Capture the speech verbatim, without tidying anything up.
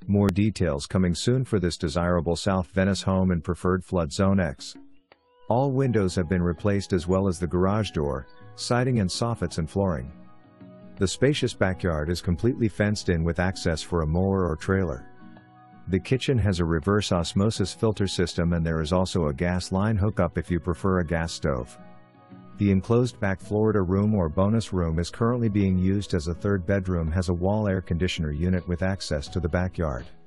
More details coming soon for this desirable South Venice home in preferred flood zone X. All windows have been replaced as well as the garage door, siding and soffits and flooring. The spacious backyard is completely fenced in with access for a mower or trailer. The kitchen has a reverse osmosis filter system, and there is also a gas line hookup if you prefer a gas stove. The enclosed back Florida room or bonus room is currently being used as a third bedroom, has a wall air conditioner unit with access to the backyard.